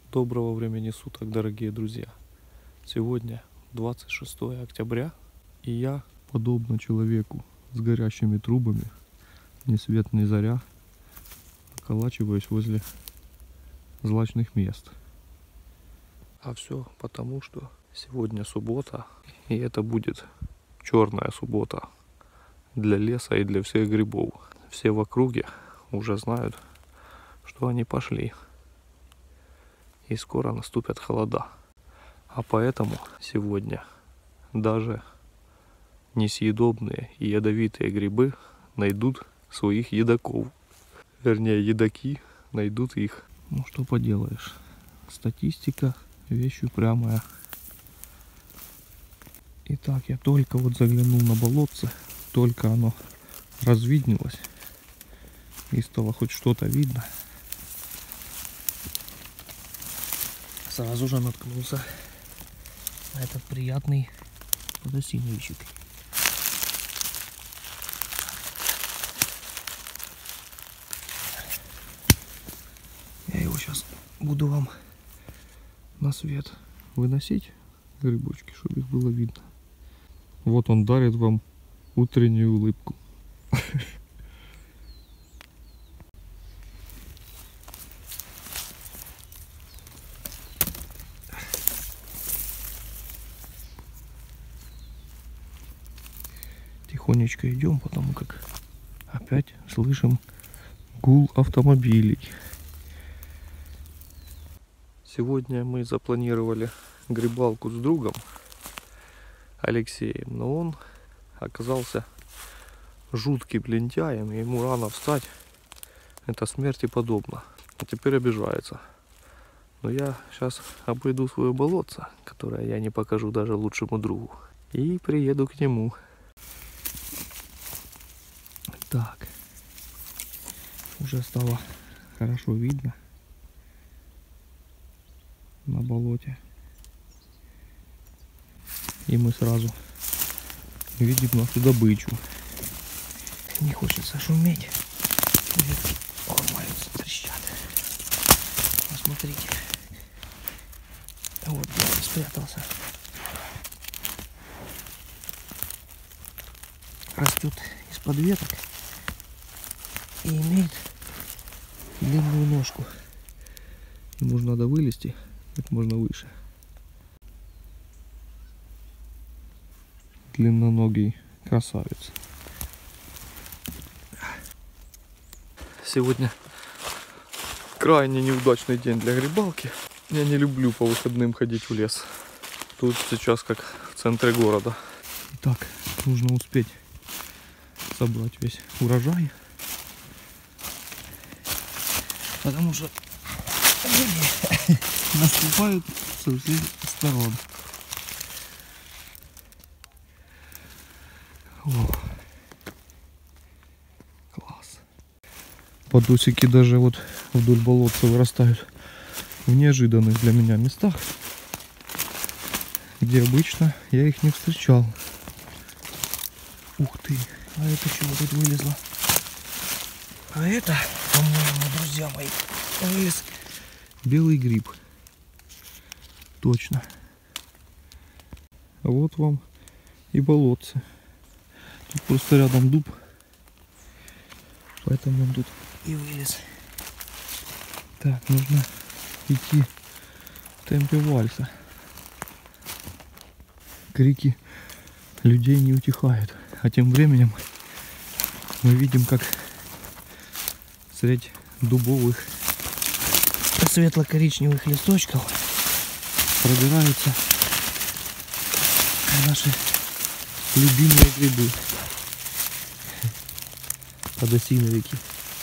Доброго времени суток, дорогие друзья. Сегодня 26 октября, и я, подобно человеку с горящими трубами, ни свет ни заря, околачиваюсь возле злачных мест. А все потому, что сегодня суббота, и это будет черная суббота для леса и для всех грибов. Все в округе уже знают, что они пошли. И скоро наступят холода. А поэтому сегодня даже несъедобные и ядовитые грибы найдут своих едоков. Вернее, едоки найдут их. Ну что поделаешь. Статистика — вещь упрямая. Итак, я только вот заглянул на болотце, только оно развиднелось и стало хоть что-то видно. Сразу же наткнулся на этот приятный подосиновичек. Я его сейчас буду вам на свет выносить, грибочки, чтобы их было видно. Вот он дарит вам утреннюю улыбку. Тихонечко идем, потому как опять слышим гул автомобилей. Сегодня мы запланировали грибалку с другом Алексеем, но он оказался жутким лентяем, и ему рано встать — это смерти подобно. А теперь обижается. Но я сейчас обойду свое болотце, которое я не покажу даже лучшему другу, и приеду к нему. Так, уже стало хорошо видно на болоте, и мы сразу видим нашу добычу. Не хочется шуметь, ветки ломаются, трещат. Посмотрите, вот где он спрятался. Растет из-под веток и имеет длинную ножку. Ему же надо вылезти как можно выше. Длинноногий красавец. Сегодня крайне неудачный день для грибалки. Я не люблю по выходным ходить в лес. Тут сейчас как в центре города. Итак, нужно успеть собрать весь урожай, потому что люди наступают со всех сторон. О, класс. Подосики даже вот вдоль болотца вырастают в неожиданных для меня местах, где обычно я их не встречал. Ух ты, а это чего тут вылезло? А это, по-моему, друзья мои, вылез белый гриб. Точно. А вот вам и болотце. Тут просто рядом дуб, поэтому он тут и вылез. Так, нужно идти в темпе вальса. Крики людей не утихают. А тем временем мы видим, как средь дубовых светло-коричневых листочков пробираются наши любимые грибы. Подосиновики.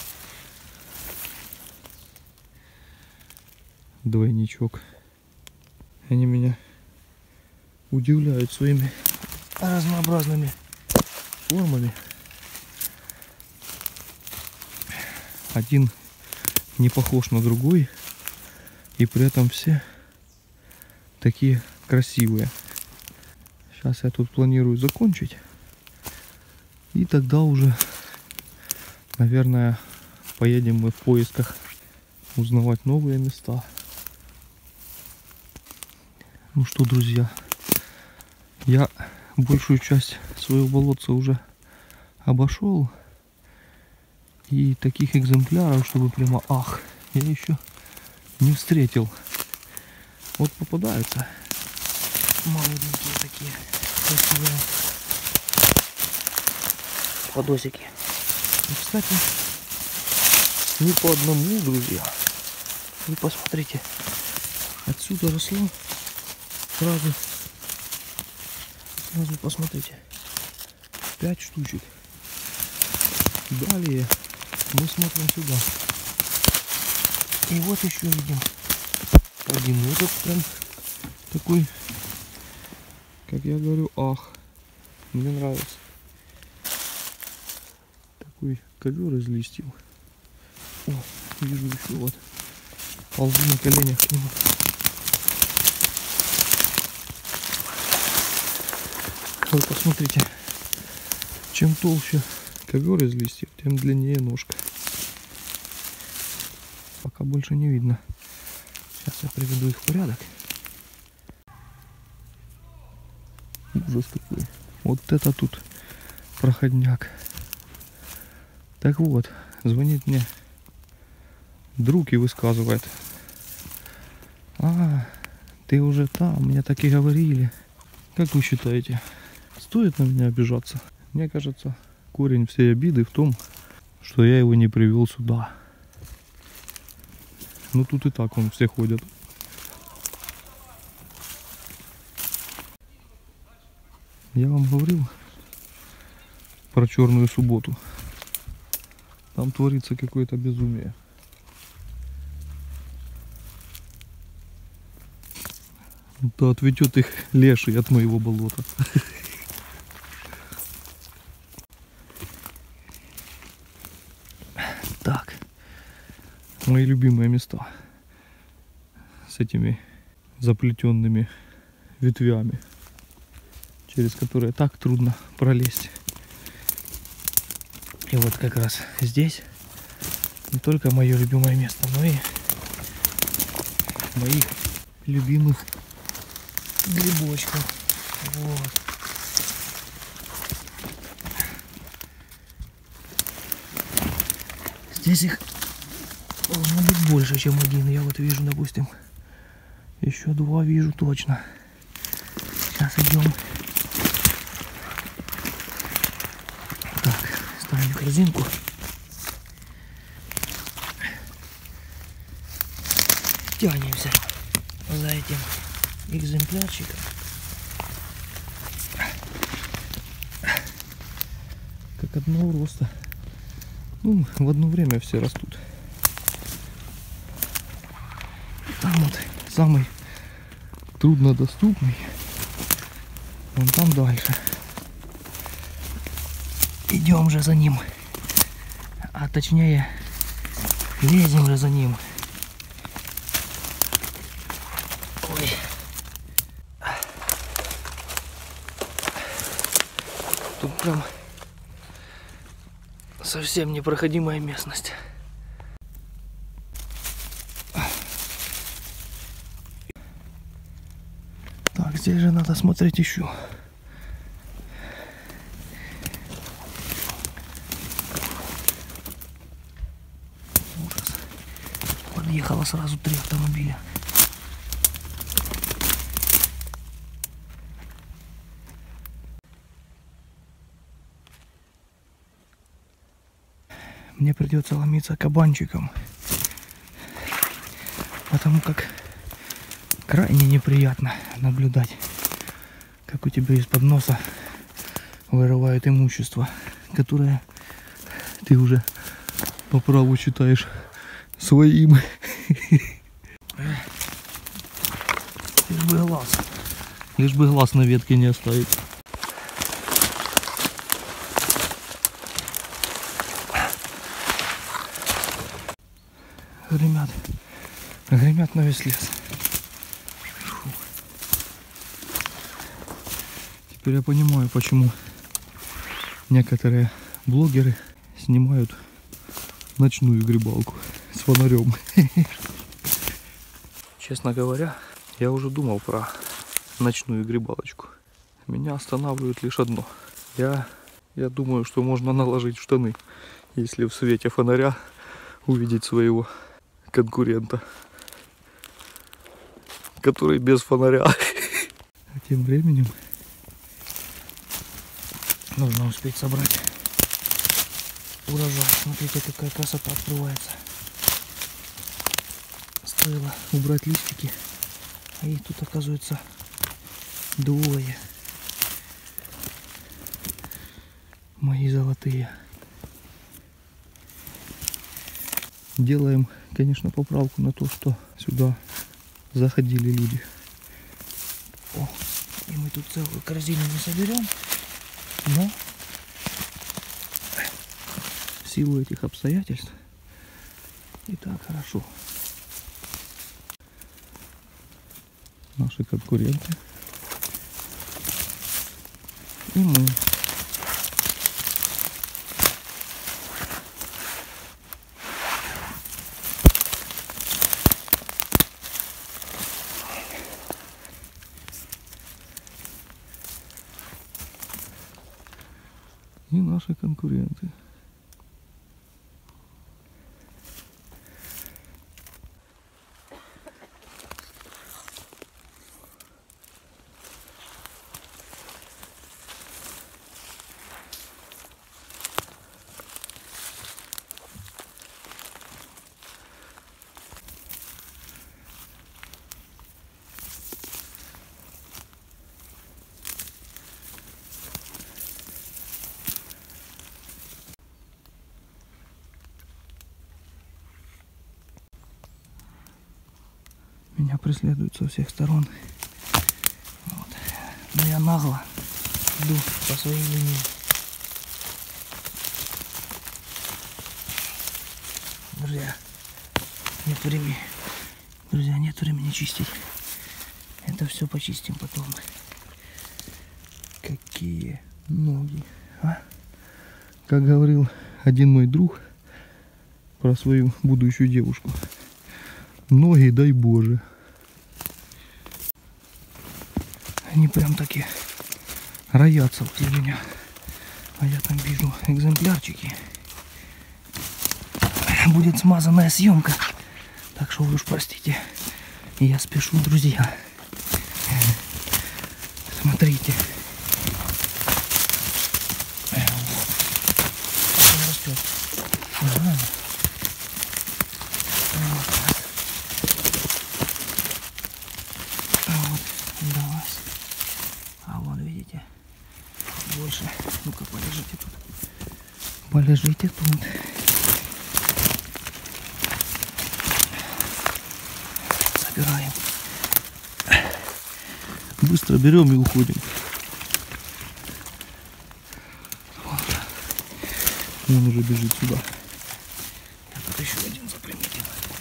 Двойничок. Они меня удивляют своими разнообразными формами. Один не похож на другой, и при этом все такие красивые. Сейчас я тут планирую закончить, и тогда уже, наверное, поедем мы в поисках узнавать новые места. Ну что, друзья, я большую часть своего болотца уже обошел. И таких экземпляров, чтобы прямо ах, я еще не встретил. Вот попадаются молоденькие такие красивые подосики. И, кстати, не по одному, друзья. Вы посмотрите, отсюда росло сразу посмотрите, 5 штучек. Далее мы смотрим сюда. И вот еще видим один. Этот прям такой, как я говорю, ах, мне нравится. Такой ковер из листьев. О, вижу еще вот. Ползу на коленях к нему. Вы посмотрите, чем толще ковер из листьев, тем длиннее ножка. Пока больше не видно. Сейчас я приведу их в порядок. Ужас какой. Вот это тут проходняк. Так вот, звонит мне друг и высказывает: а, ты уже там, мне так и говорили. Как вы считаете, стоит на меня обижаться? Мне кажется, корень всей обиды в том, что я его не привел сюда. Ну тут и так он все ходят. Я вам говорил про черную субботу. Там творится какое-то безумие. Да отведет их леший от моего болота. Так, мои любимые места с этими заплетенными ветвями, через которые так трудно пролезть. И вот как раз здесь не только мое любимое место, но и моих любимых грибочков. Вот. Здесь их должно быть больше, чем один. Я вот вижу, допустим, еще 2 вижу точно. Сейчас идем. Так, ставим корзинку. Тянемся за этим экземплярчиком. Как одного роста. Ну, в одно время все растут. Там вот самый труднодоступный. Вон там дальше. Идем же за ним. А точнее, лезем же за ним. Ой. Тут прям совсем непроходимая местность. Так, здесь же надо смотреть еще. Ужас. Подъехало сразу 3 автомобиля. Мне придется ломиться кабанчиком, потому как крайне неприятно наблюдать, как у тебя из-под носа вырывают имущество, которое ты уже по праву считаешь своим. Лишь бы глаз на ветке не оставить. Гремят на весь лес. Фу. Теперь я понимаю, почему некоторые блогеры снимают ночную грибалку с фонарем. Честно говоря, я уже думал про ночную грибалочку. Меня останавливает лишь одно. Я думаю, что можно наложить в штаны, если в свете фонаря увидеть своего конкурента, который без фонаря. А тем временем нужно успеть собрать урожай. Смотрите, какая красота открывается. Стоило убрать листики, а их тут оказывается двое. Мои золотые. Делаем, конечно, поправку на то, что сюда заходили люди. О, и мы тут целую корзину не соберем, но в силу этих обстоятельств и так хорошо. Наши конкуренты и мы. И наши конкуренты. Меня преследуют со всех сторон. Вот. Но я нагло иду по своей линии. Друзья, нет времени. Друзья, нет времени чистить. Это все почистим потом. Какие ноги, а? Как говорил один мой друг про свою будущую девушку. Ноги, дай Боже. Они прям таки роятся возле меня. А я там вижу экземплярчики. Будет смазанная съемка. Так что вы уж простите. Я спешу, друзья. Смотрите. Растет. Ага. Удалось. А вон, видите, больше. Ну-ка, полежите тут. Полежите тут. Собираем. Быстро берем и уходим. Вот. Он уже бежит сюда. Я тут еще один заприметил.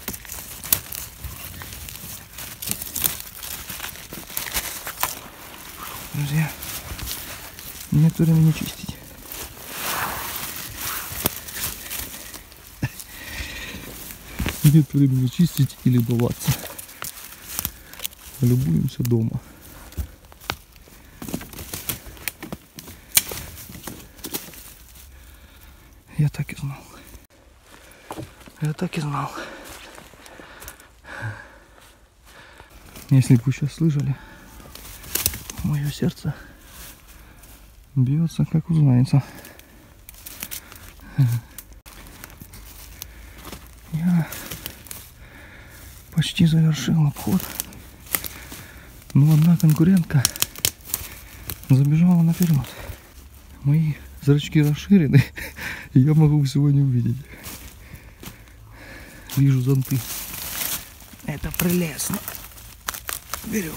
Друзья, нет времени чистить. Нет времени чистить или любоваться. Любуемся дома. Я так и знал. Я так и знал. Если бы вы сейчас слышали, мое сердце бьется, как узнается. Я почти завершил обход, но одна конкурентка забежала наперед. Мои зрачки расширены, и я могу всего не увидеть. Вижу зонты. Это прелестно. Берем.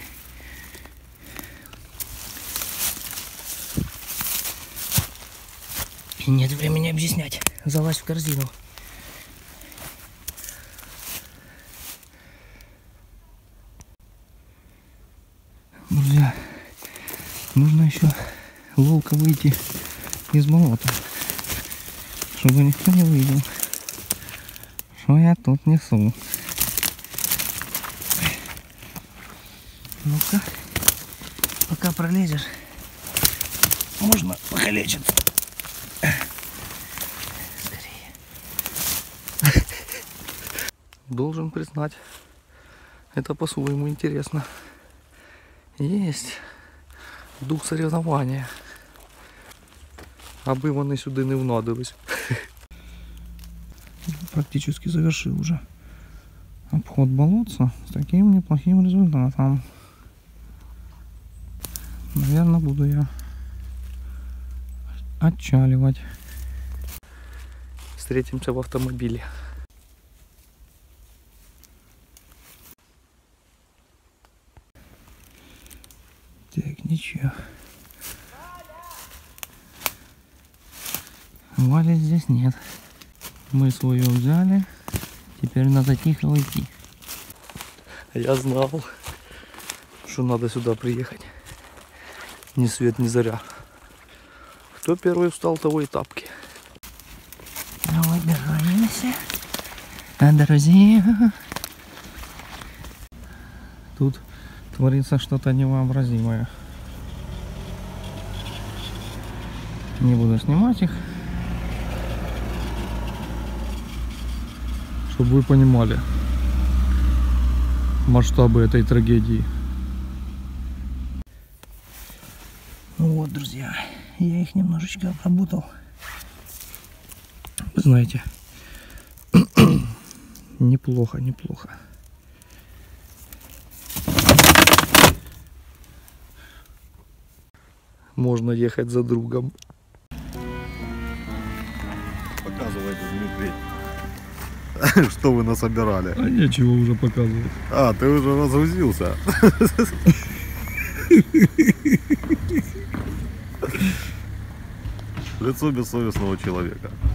Нет времени объяснять. Залазь в корзину. Друзья, нужно еще ловко выйти из болота, чтобы никто не увидел, что я тут несу. Ну-ка. Пока пролезешь, можно покалечиться. Скорее. Должен признать, это по-своему интересно. Есть дух соревнования. Аби вони сюди не внадились. Практически завершил уже обход болотца с таким неплохим результатом. Наверное, буду я отчаливать. Встретимся в автомобиле. Так, ничего. Вали здесь нет. Мы свое взяли. Теперь надо тихо уйти. Я знал, что надо сюда приехать. Ни свет, ни заря. Кто первый встал, того и тапки. Ну, выбираемся. Друзья. Тут творится что-то невообразимое. Не буду снимать их. Чтобы вы понимали масштабы этой трагедии. Ну вот, друзья, я их немножечко обработал. Вы знаете, неплохо, неплохо. Можно ехать за другом. Показывайте, Дмитрий, что вы насобирали. А нечего уже показывать. А, ты уже разгрузился. Лицо бессовестного человека.